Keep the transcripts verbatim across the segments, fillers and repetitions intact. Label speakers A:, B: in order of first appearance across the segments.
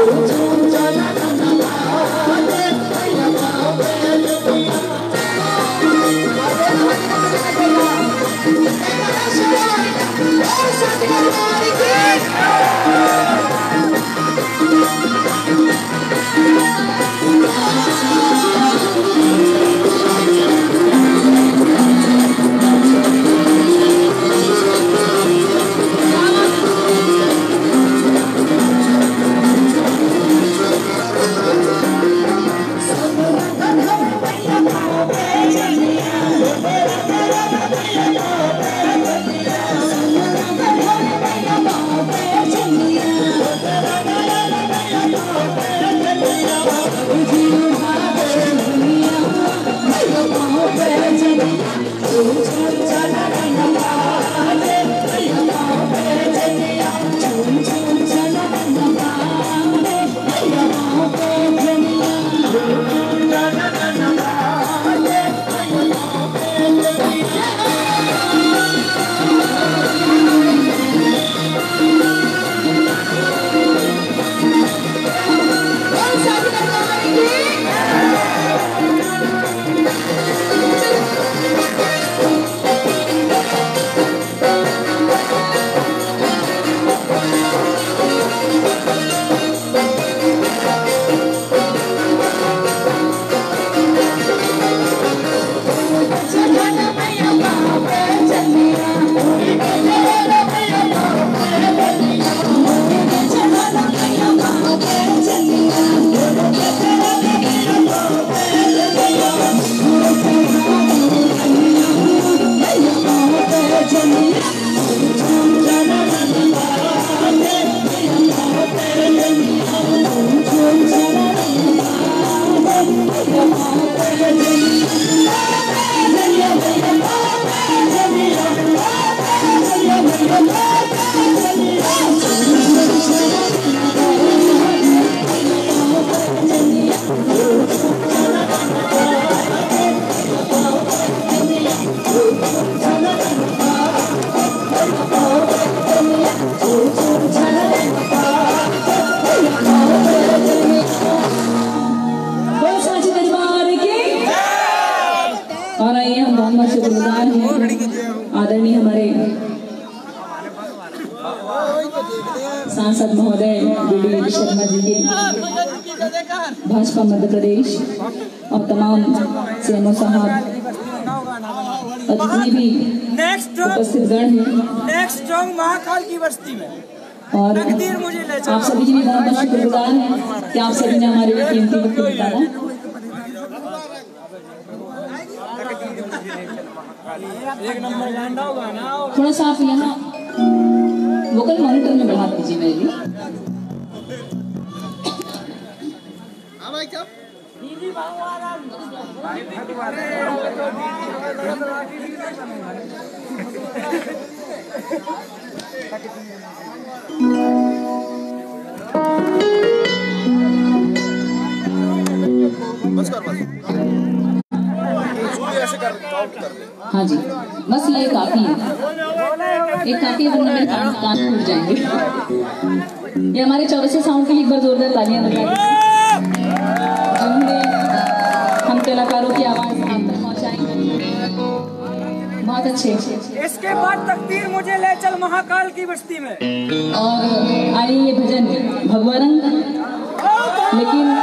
A: आदरणीय हमारे सांसद महोदय डी शर्मा जी के भाजपा मध्य प्रदेश और तमाम सीएमओ साहब जितने भी उपस्थित गण हैं
B: महाकाल की बस्ती में
A: और आप सभी के लिए बहुत बहुत शुक्रगुजार हैं कि आप सभी ने हमारे लिए कीमती वक्त निकाला।
B: एक नंबर गांडा होगा ना।
A: थोड़ा सा आप यहाँ वोकल मॉनिटर में बढ़ा दीजिए मेरे लिए। हाँ जी, बस ये काफी है, एक काफी है, वरना मेरे कान कान फूट जाएंगे। ये हमारे चौरसिया साउंड के लिए एक बार जोरदार तालियां बजा दीजिए, जिन्होंने हम कलाकारों की आवाज आप तक पहुंचाई। बहुत अच्छे।
B: इसके बाद तकदीर मुझे ले चल महाकाल की बस्ती में।
A: और आइए ये भजन भगवा रंग, लेकिन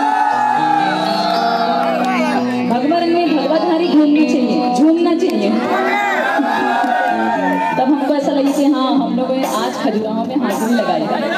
A: भगवा रंग में भगवाधारी घूमनी चाहिए, झूमना चाहिए। तब हमको ऐसा लगे कि हाँ हम लोग आज खजुराहो में हाजिरी लगाई।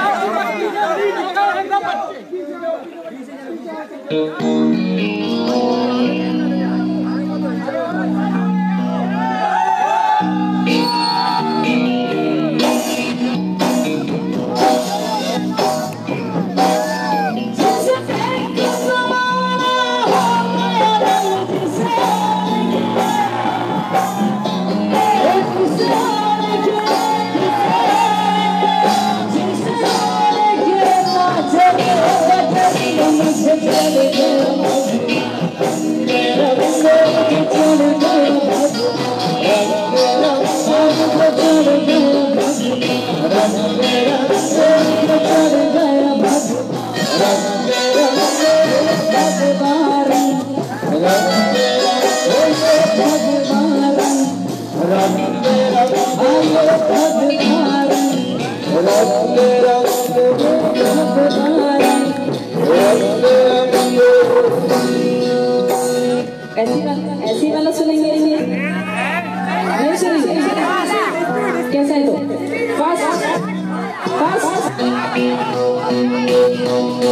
C: Let's go.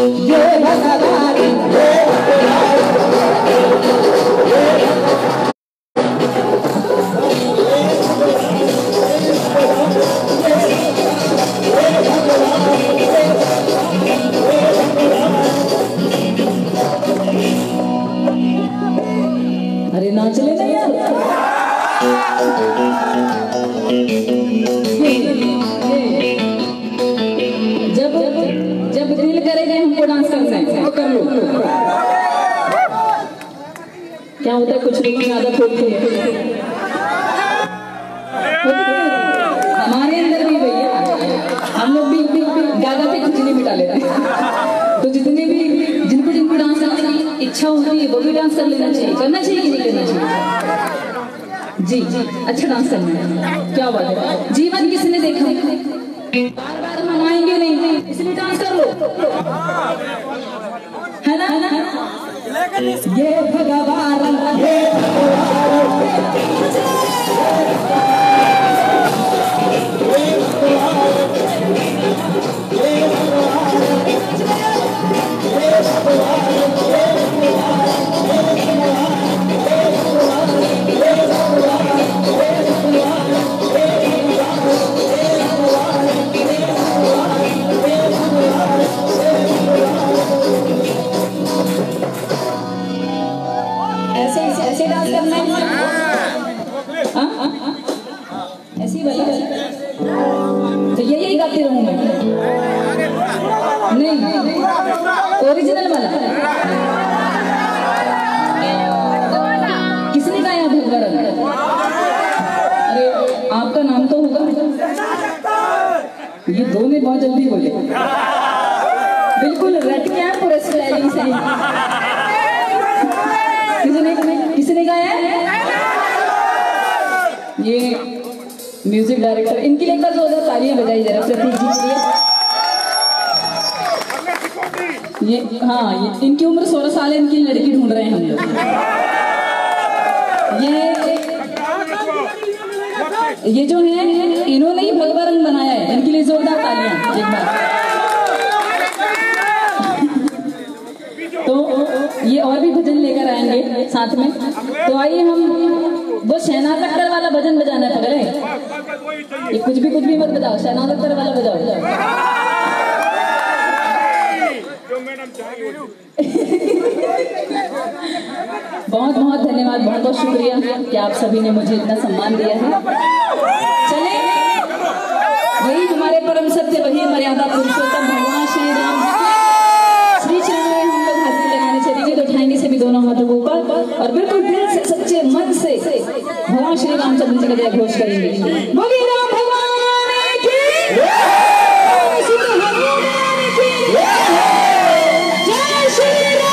A: अरे नाच ले नहीं यार। जब जब दिल करेगा हमको डांस करना है तो कर लो। क्या होता है कुछ लोगों की आदत होती है, हमारे अंदर भी भैया हम लोग भी गागा पे खुजली मिटा लेते हैं। तो जितने भी जिनको जिनको डांस करने की इच्छा होती है वो भी डांस कर लेना चाहिए। करना चाहिए कि नहीं करना चाहिए? जी जी अच्छा डांस करना है, क्या बात है। जीवन किसने देखा, बार बार हम आएंगे नहीं, इसलिए डांस कर लो, है ना है ना। ये भगवान ये ऐसे ऐसे डांस करना है, ऐसी वाली तो ये यही गाती रहूंगा। नहीं ओरिजिनल वाला किसने गाया भगवान? अरे आपका नाम तो होगा। ये दो में बहुत जल्दी बोले, बिल्कुल रट के पूरे स्टाइलिंग से। किसने किसने गाया है? ये म्यूजिक डायरेक्टर, इनके लिए एक बार जोरदार तालियां बजाई जरा प्रतीक जी के लिए। ये हाँ ये इनकी उम्र सोलह साल है, इनकी लड़की ढूंढ रहे हैं हम लोग। ये ये जो है इन्होंने ही भगवा रंग बनाया है, इनके लिए जोरदार तालियां एक बार। तो ये और भी भजन लेकर आएंगे साथ में, तो आइए हम वो शहनाज अख्तर वाला भजन बजाना है पगले। ये कुछ भी कुछ भी मत बजाओ, शहनाज अख्तर वाला बजाओ। बहुत बहुत धन्यवाद, बहुत बहुत शुक्रिया कि आप सभी ने मुझे इतना सम्मान दिया है। चले वही हमारे परम सत्य, वही मर्यादा पुरुषोत्तम भगवान श्री राम श्री चरण में हम लोग हाथ लगाने चलेंगे। तो उठाएंगे सभी दोनों हाथों को ऊपर और बिल्कुल दिल से सच्चे मन से भगवान श्री रामचंद्र जी का जय घोष करेंगे। बोलिए राम भगवान की जय श्री राम।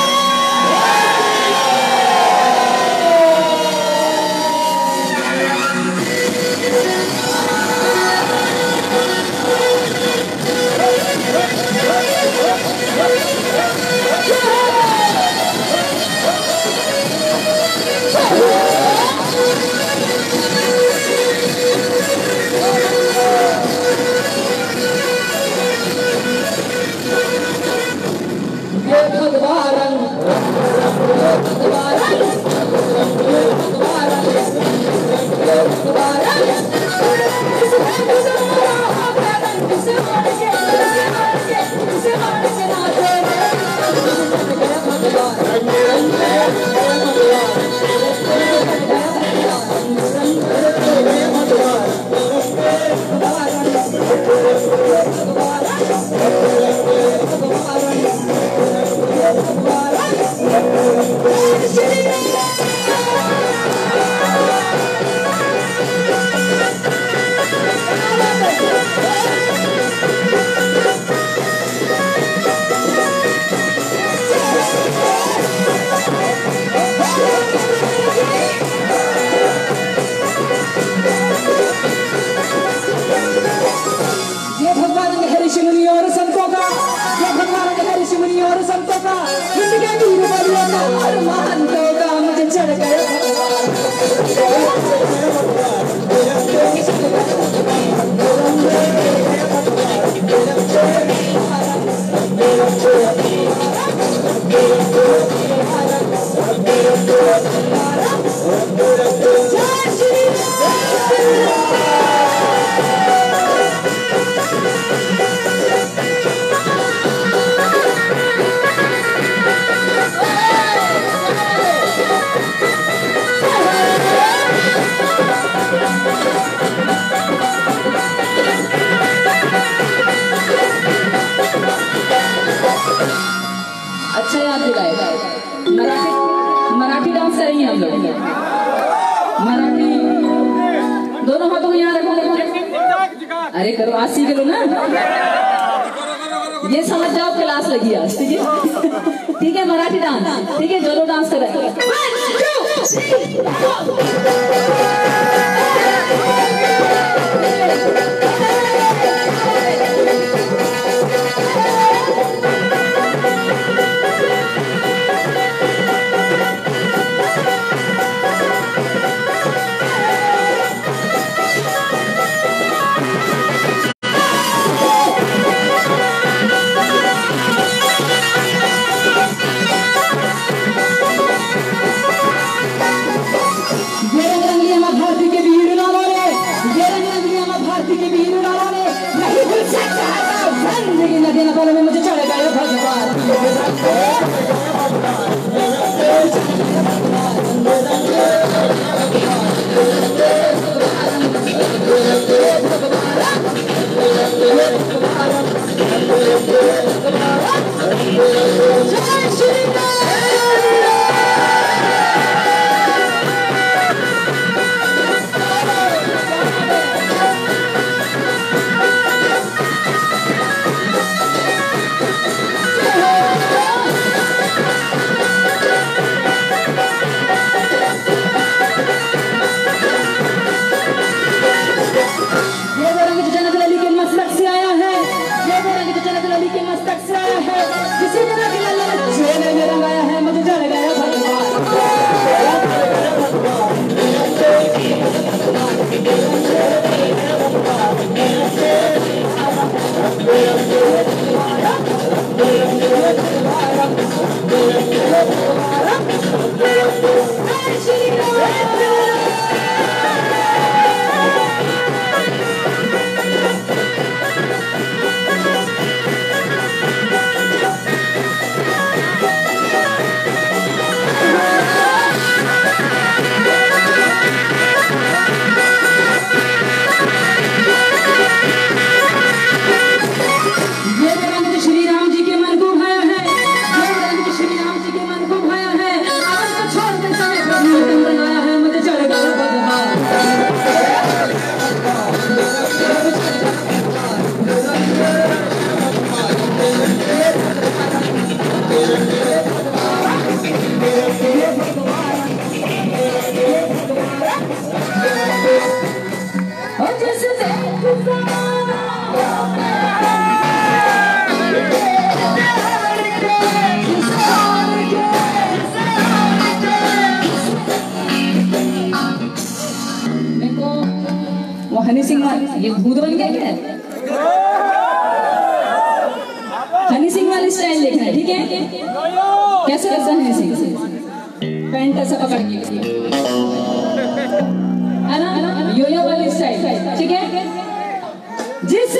C: Thank you.
A: अच्छा याद दिलाए। मराठी मराठी डांस करेंगे हम लोग। मराठी दोनों हाथों को यहाँ रखो। अरे करो, आज सीख लो ना, ये समझ जाओ क्लास लगी आज। ठीक है ठीक है, मराठी डांस। ठीक है, जो लोग डांस कर रहे हैं। में मुझे चढ़ गया भगवान। हनी सिंह वाली, ये भूत बन गया क्या? हनी सिंह वाली स्टाइल देखना है। ठीक है, कैसे लगता है हनी सिंह? पैंट ऐसा पकड़ के, है ना, यो-यो वाली स्टाइल। ठीक है, जिससे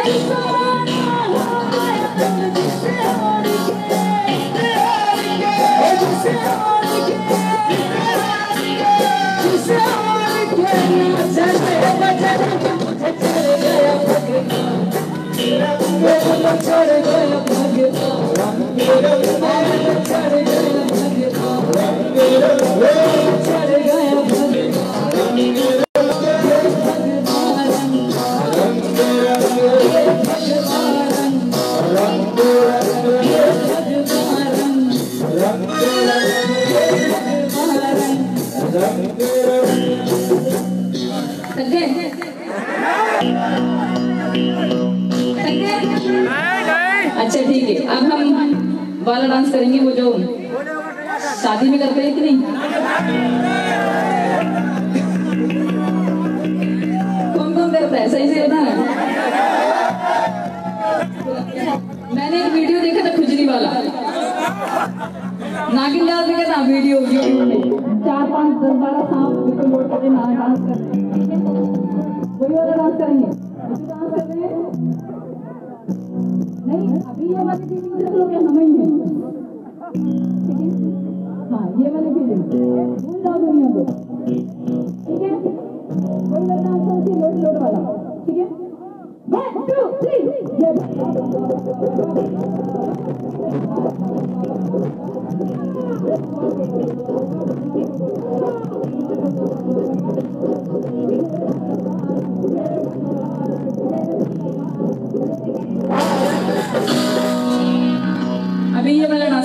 A: अच्छा ठीक है, अब हम वाला डांस करेंगे, वो जो शादी में करते हैं कि नहीं? कौन कौन करता है? सही से बता। मैंने एक वीडियो देखा था खुजली वाला, नागिन डांस देखा था वीडियो यूट्यूब में। चार पांच दस बारह सांप बिल्कुल लोट करके डांस करते हैं। वही वाला डांस करेंगे। डांस करते हैं नहीं, अभी ये वाली फीलिंग देख लो कि हम ही हैं। ठीक है, हाँ ये वाली फीलिंग भूल जाओ दुनिया को। ठीक है, कोई वाला डांस करती लोट लोट वाला। ठीक है, वन टू थ्री, ये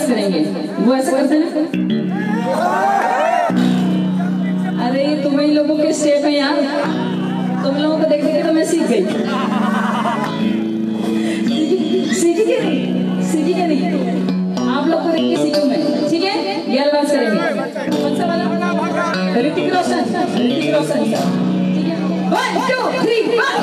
A: डांस करेंगे, वो ऐसा करते हैं। अरे तुम ही लोगों के स्टेप है यार, तुम लोगों को देख देख तो मैं सीख गई। सीखी क्या नहीं, सीखी क्या नहीं, आप लोग को देख के सीखूं मैं, ठीक है। ये डांस करेंगे, कौन सा वाला? ऋतिक रोशन, ऋतिक रोशन, ठीक है। वन टू थ्री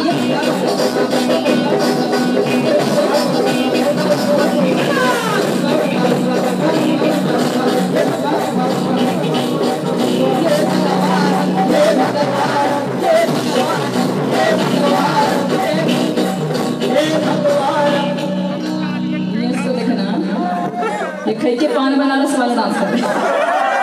A: के पान बनारस वाला डांस कर रहे हैं।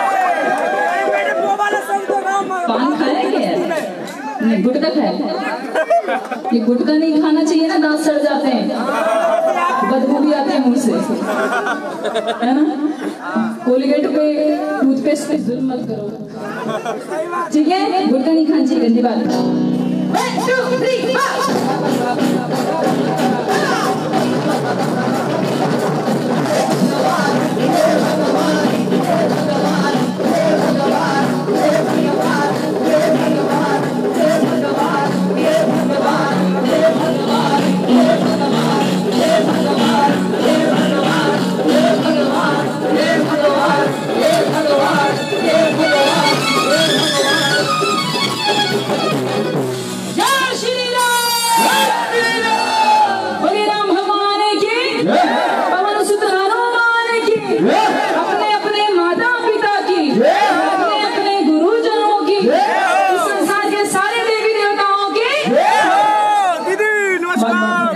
A: पान खाया क्या? नहीं, गुटखा खाया। ये गुटखा नहीं खाना चाहिए ना, दांत सड़ जाते हैं, बदबू भी आती है मुंह से, है ना। कोलगेट पे टूथपेस्ट पे जुल्म मत करो, ठीक है। गुटखा नहीं खाना चाहिए, गंदी बात। One, two, three, अपने अपने माता पिता की, अपने अपने गुरुजनों की, इस संसार के सारे देवी देवताओं की।
B: दीदी नमस्कार।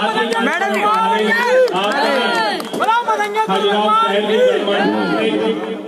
B: मैडम